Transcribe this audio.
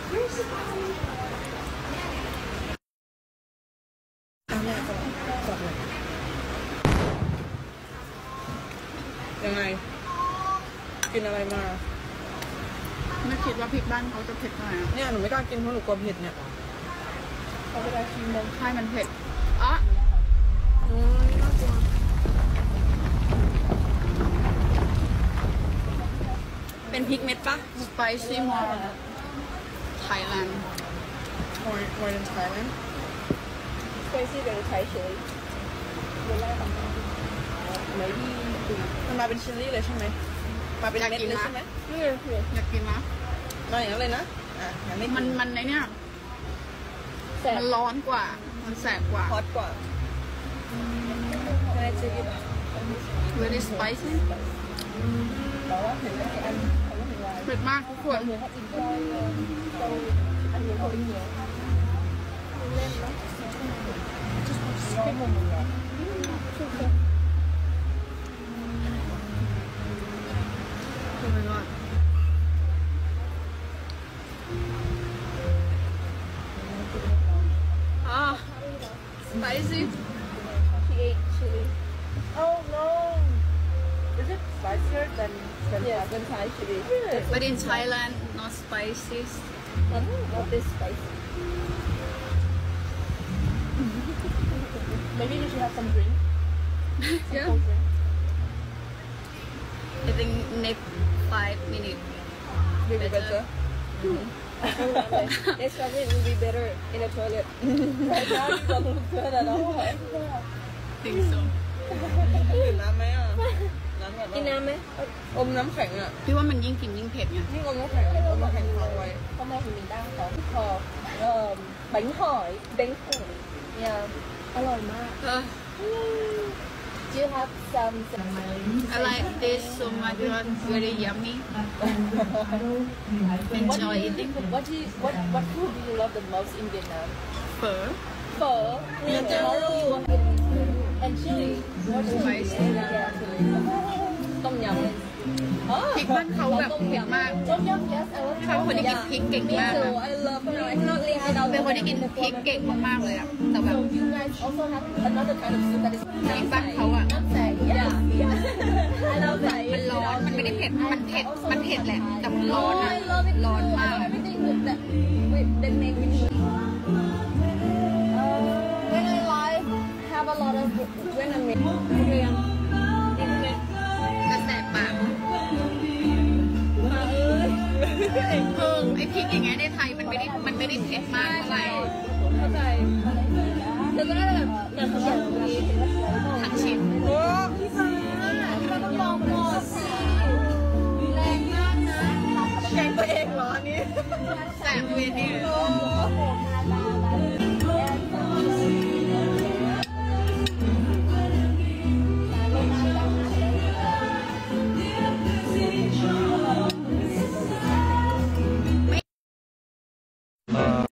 ยังไงกินอะไรมาไม่คิดว่าพริกบ้านเขาจะเผ็ดขนาดนี้เนี่ยหนูไม่กล้ากินเพราะหนูกลัวเผ็ดเนี่ยเขาจะได้ชิมลงใช่มันเผ็ดอ๋อน่ากลัวเป็นพริกเม็ดปะ spicy more Thailand more than Thailand spicy very Thai chili มันมาเป็นชิลลี่เลยใช่ไหมมาเป็นเม็ดเลยใช่ไหมอยากกินนะมาอย่างนั้นเลยนะมันในเนี่ยมันร้อนกว่ามันแสบกว่าฮอตกว่า very spicy เผ็ดมากทุกคนspicy. She ate chili. Oh no! Is it spicier than Thai chili? But in Thailand, not spicy. Not this spicy. Maybe we should have some drink. Yeah. I think next 5 minutes. Will be better. Next 5 minutes will be better in the toilet. Right now you don't look good at all. Think so. ดื่มน้ำไหมอ่ะกินน้ำไหมอมน้ำแข็งอ่ะพี่ว่ามันยิ่งกินยิ่งเผ็ดไงยิ่งอมน้ำแข็งค้างไว้ hôm nay thì mình đang có bánh hỏi yeah อร่อยมาก Do you have some I like this so much. Very yummy. Enjoy eating. What food do you love the most in Vietnam? Phở. And chili. Spicy. ต้มยำพริกบ้านเขาแบบเผ็ดมากต้มยำ yes I love เขาเป็นคนที่กินพริกเก่งมาก I love it I cannot live without เป็นคนที่กินพริกเก่งมากๆเลยอะแต่แบบ you guys also have another kind of soup that is พริกบ้านเขาอะน้ำใส yeah I love that มันร้อนมันไม่ได้เผ็ดมันเผ็ดแหละแต่มันร้อนอะร้อนมาก everything that make me when I live have a lot of when I'm in แต่แสบปากไอพริกอย่างเงี้ยในไทยมันไม่ได้เผ็ดมากเท่าไหร่เข้าใจแล้วก็แบบทั้งชิ้นโอ้ต้องลองก่อนสิแรงมากนะแกงตัวเองเหรออันนี้แสบเวที